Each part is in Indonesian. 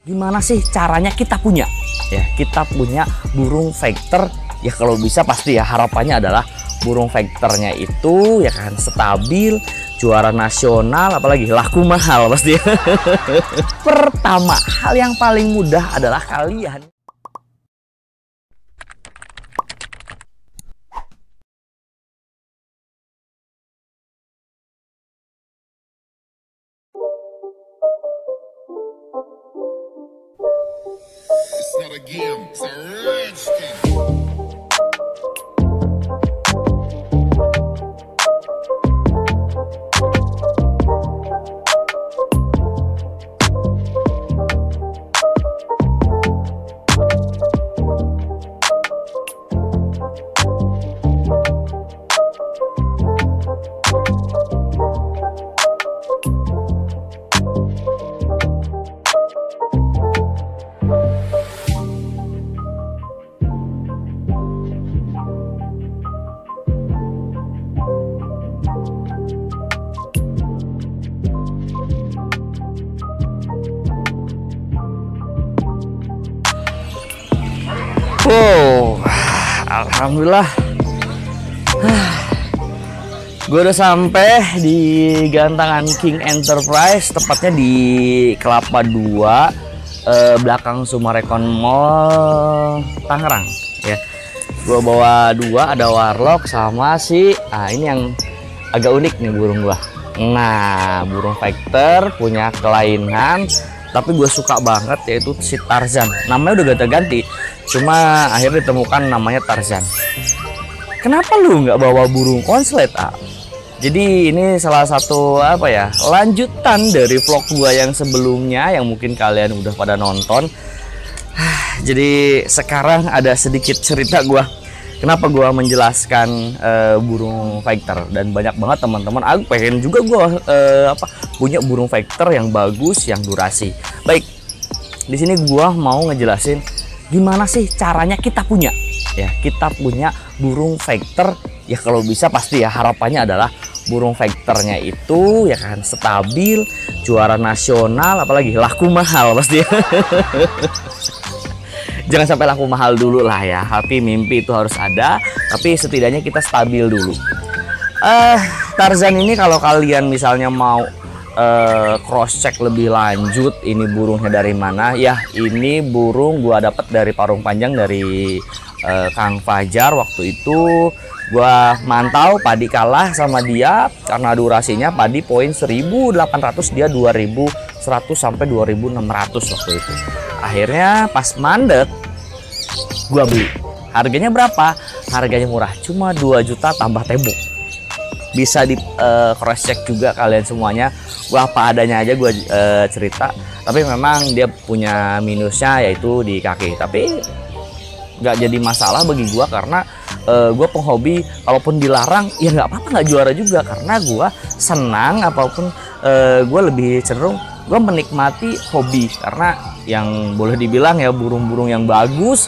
Gimana sih caranya kita punya burung vector ya? Kalau bisa pasti ya harapannya adalah burung vectornya itu ya kan stabil, juara nasional, apalagi laku mahal pasti. Pertama, hal yang paling mudah adalah kalian It's not a game, it's a rich thing. wow, alhamdulillah. Gue udah sampai di gantangan King Enterprise, tepatnya di Kelapa 2, belakang Sumarekon Mall Tangerang ya. Gue bawa dua, ada warlock sama si ini yang agak unik nih burung gua. Nah, burung vector punya kelainan tapi gue suka banget, yaitu si Tarzan. Namanya udah ganti-ganti, cuma akhirnya ditemukan namanya Tarzan. Kenapa lu nggak bawa burung konslet, Jadi ini salah satu lanjutan dari vlog gua yang sebelumnya yang mungkin kalian udah pada nonton. Jadi sekarang ada sedikit cerita gua kenapa gua menjelaskan burung vector, dan banyak banget teman-teman aku pengen juga gua punya burung vector yang bagus, yang durasi. Baik, di sini gua mau ngejelasin gimana sih caranya kita punya burung vector ya. Kalau bisa pasti ya harapannya adalah burung vectornya itu ya kan stabil, juara nasional, apalagi laku mahal pasti. Jangan sampai laku mahal dulu lah ya, tapi mimpi itu harus ada, tapi setidaknya kita stabil dulu. Tarzan ini kalau kalian misalnya mau cross check lebih lanjut ini burungnya dari mana ya, ini burung gua dapat dari Parung Panjang dari Kang Fajar. Waktu itu gua mantau padi kalah sama dia karena durasinya padi poin 1800, dia 2100 sampai 2600 waktu itu. Akhirnya pas mandek gua beli. Harganya berapa? Harganya murah, cuma 2 juta tambah tembok. Bisa di cross check juga kalian semuanya. Gua apa adanya aja gua cerita, tapi memang dia punya minusnya yaitu di kaki. Tapi nggak jadi masalah bagi gua karena gua penghobi, kalaupun dilarang ya nggak apa-apa, nggak juara juga, karena gua senang, apapun gua lebih cenderung gua menikmati hobi. Karena yang boleh dibilang ya burung-burung yang bagus,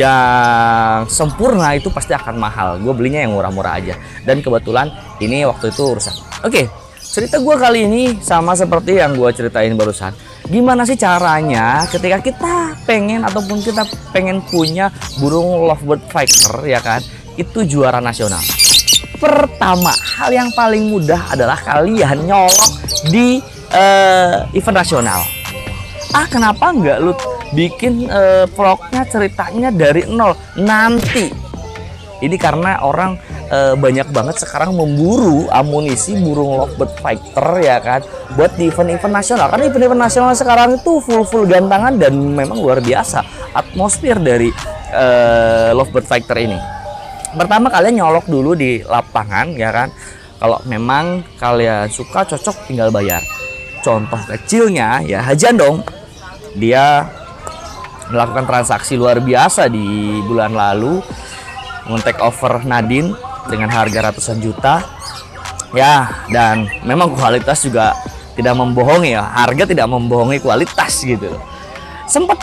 yang sempurna itu pasti akan mahal. Gue belinya yang murah-murah aja, dan kebetulan ini waktu itu rusak. Oke, cerita gue kali ini sama seperti yang gue ceritain barusan. Gimana sih caranya ketika kita pengen ataupun kita pengen punya burung lovebird vector ya kan, itu juara nasional. Pertama, hal yang paling mudah adalah kalian nyolok di event nasional. Kenapa nggak lu bikin vlognya ceritanya dari nol nanti? Ini karena orang banyak banget sekarang memburu amunisi burung lovebird vector ya kan, buat di event-event nasional. Karena event-event nasional sekarang itu full gantangan, dan memang luar biasa atmosfer dari lovebird vector ini. Pertama, kalian nyolok dulu di lapangan ya kan. Kalau memang kalian suka, cocok, tinggal bayar. Contoh kecilnya ya Hajan dong, dia melakukan transaksi luar biasa di bulan lalu, men-take over Nadine dengan harga ratusan juta ya, dan memang kualitas juga tidak membohongi ya, harga tidak membohongi kualitas gitu. Sempat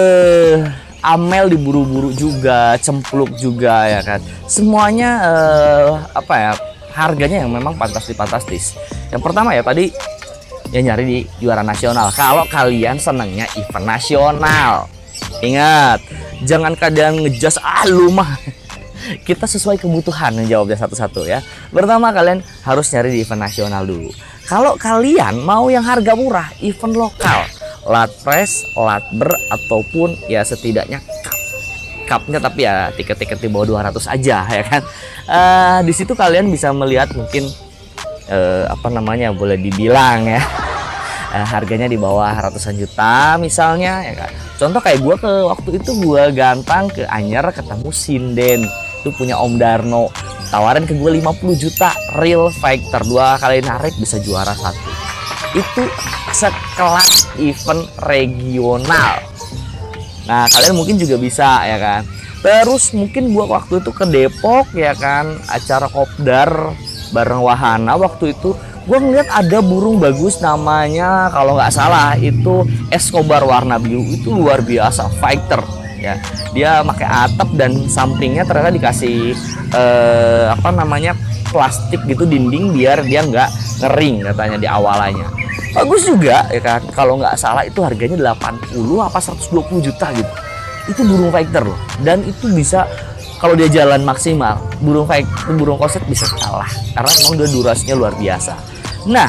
Amel diburu-buru juga, cempluk juga ya kan, semuanya harganya yang memang fantastis. Yang pertama ya tadi ya nyari di juara nasional. Kalau kalian senengnya event nasional, ingat, jangan kalian ngejas lu mah. Kita sesuai kebutuhan menjawabnya satu-satu ya. Pertama, kalian harus nyari di event nasional dulu. Kalau kalian mau yang harga murah, event lokal, lat press, lat ber, ataupun ya setidaknya cupnya, tapi ya tiket-tiket di bawah 200 aja ya kan. Di situ kalian bisa melihat mungkin apa namanya, boleh dibilang ya, harganya di bawah ratusan juta misalnya ya kan. Contoh kayak gue waktu itu gue gantang ke Anyer ketemu Sinden, itu punya Om Darno, tawarin ke gue 50 juta real fighter, 2 kali narik bisa juara 1. Itu sekelas event regional. Nah kalian mungkin juga bisa ya kan. Terus mungkin gue waktu itu ke Depok ya kan, acara kopdar bareng Wahana. Waktu itu gue ngeliat ada burung bagus, namanya kalau nggak salah itu Escobar warna biru, itu luar biasa fighter ya. Dia pakai atap dan sampingnya ternyata dikasih apa namanya, plastik gitu dinding biar dia nggak ngering katanya di awalannya. Bagus juga ya kan. Kalau nggak salah itu harganya 80 apa 120 juta gitu. Itu burung fighter loh, dan itu bisa kalau dia jalan maksimal, burung fighter, burung korset bisa kalah karena memang dia durasinya luar biasa. Nah,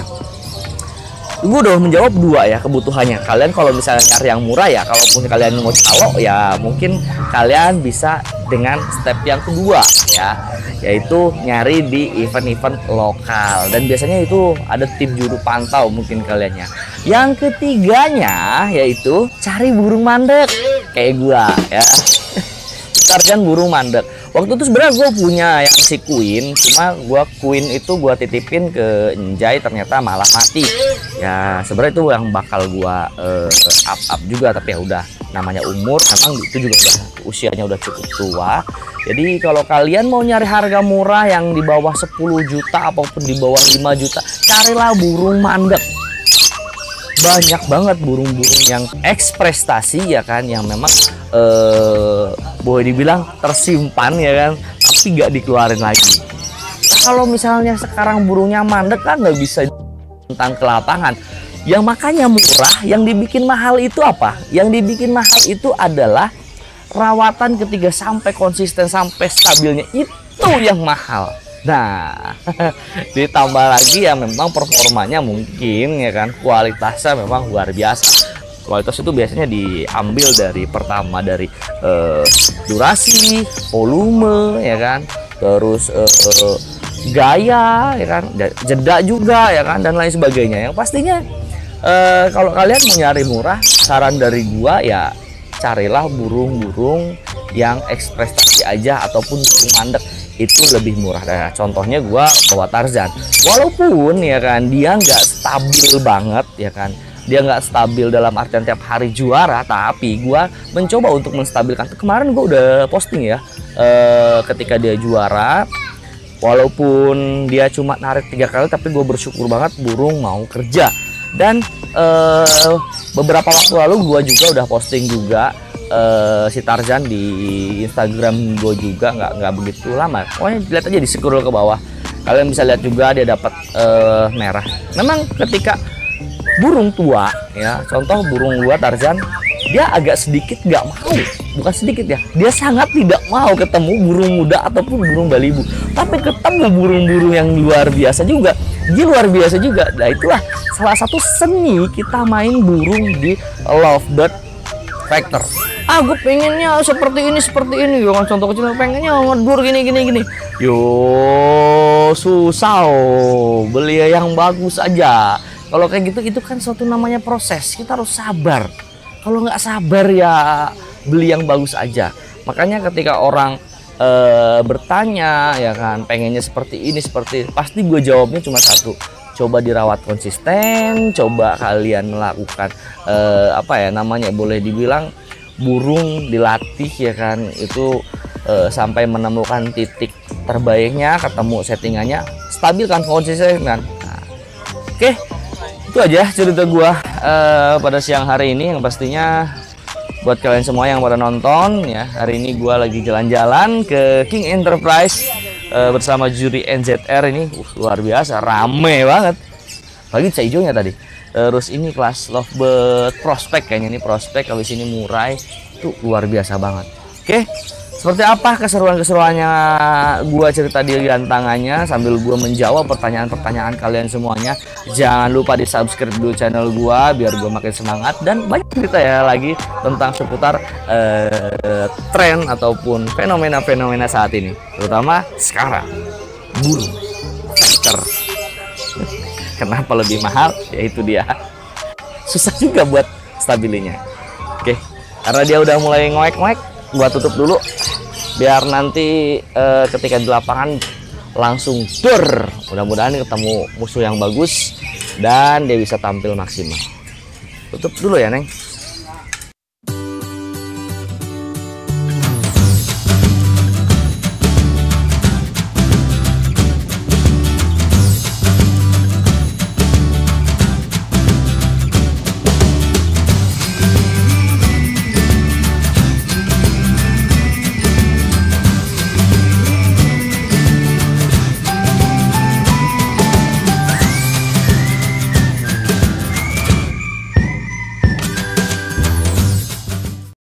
gue udah menjawab 2 ya kebutuhannya. Kalian kalau misalnya cari yang murah ya, kalaupun kalian mau calo ya mungkin kalian bisa dengan step yang kedua ya, yaitu nyari di event-event lokal, dan biasanya itu ada tim juru pantau mungkin kaliannya. Yang ketiganya yaitu cari burung mandek kayak gua ya. Tarjan burung mandek. Waktu itu sebenarnya gue punya yang si Queen, cuma Queen itu gue titipin ke Enjay, ternyata malah mati. Ya sebenarnya itu yang bakal gue up juga, tapi ya udah, namanya umur, memang itu juga udah usianya udah cukup tua. Jadi kalau kalian mau nyari harga murah yang di bawah 10 juta ataupun di bawah 5 juta, carilah burung mandek. Banyak banget burung-burung yang eksprestasi ya kan, yang memang boleh dibilang tersimpan ya kan, tapi nggak dikeluarin lagi. Kalau misalnya sekarang burungnya mandek kan nggak bisa tentang ke lapangan. Yang makanya murah, yang dibikin mahal itu apa? Yang dibikin mahal itu adalah rawatan ketika sampai konsisten, sampai stabilnya, itu yang mahal. Nah, ditambah lagi ya memang performanya mungkin ya kan, kualitasnya memang luar biasa. Kualitas itu biasanya diambil dari pertama dari durasi, volume ya kan, terus gaya ya kan, jeda juga ya kan, dan lain sebagainya. Yang pastinya kalau kalian mau nyari murah, saran dari gua ya carilah burung-burung yang eksprestasi aja ataupun burung mandek, itu lebih murah. Nah, contohnya gua bawa Tarzan, walaupun ya kan dia nggak stabil banget ya kan, dia nggak stabil dalam artian tiap hari juara, tapi gua mencoba untuk menstabilkan. Kemarin gua udah posting ya, ketika dia juara, walaupun dia cuma narik 3 kali, tapi gue bersyukur banget burung mau kerja. Dan beberapa waktu lalu gue juga udah posting juga si Tarzan di Instagram gue juga, nggak begitu lama. Pokoknya lihat aja di scroll ke bawah, kalian bisa lihat juga dia dapat merah. Memang ketika burung tua ya, contoh burung gua Tarzan, dia agak sedikit nggak mau, bukan sedikit ya, dia sangat tidak mau ketemu burung muda ataupun burung balibu. Tapi ketemu burung-burung yang luar biasa juga, dia luar biasa juga. Nah itulah salah satu seni kita main burung di Lovebird Factor. Gue pengennya seperti ini, jangan contoh kecil, pengennya ngedur gini. Yo susah, beli yang bagus aja. Kalau kayak gitu, itu kan suatu namanya proses, kita harus sabar. Kalau nggak sabar ya beli yang bagus aja. Makanya ketika orang bertanya ya kan, pengennya seperti ini, pasti gue jawabnya cuma satu: coba dirawat konsisten, coba kalian melakukan apa ya namanya, boleh dibilang burung dilatih ya kan, itu sampai menemukan titik terbaiknya, ketemu settingannya, stabilkan, konsisten kan. Nah, oke, itu aja cerita gua pada siang hari ini. Yang pastinya buat kalian semua yang pada nonton ya, hari ini gua lagi jalan-jalan ke King Enterprise bersama juri NZR ini. Luar biasa, rame banget. Apalagi hijaunya tadi. Terus ini kelas lovebird prospek, kayaknya ini prospek, habis ini murai. Itu luar biasa banget. Oke, seperti apa keseruan-keseruannya gua cerita di tangannya sambil gua menjawab pertanyaan-pertanyaan kalian semuanya. Jangan lupa di subscribe dulu channel gua biar gua makin semangat, dan banyak cerita ya lagi tentang seputar tren ataupun fenomena-fenomena saat ini, terutama sekarang burung vector. Kenapa lebih mahal? Yaitu dia susah juga buat stabilinya. Oke, karena dia udah mulai ngoek-ngoek, gua tutup dulu biar nanti ketika di lapangan langsung dur. Mudah-mudahan ketemu musuh yang bagus dan dia bisa tampil maksimal. Tutup dulu ya, Neng.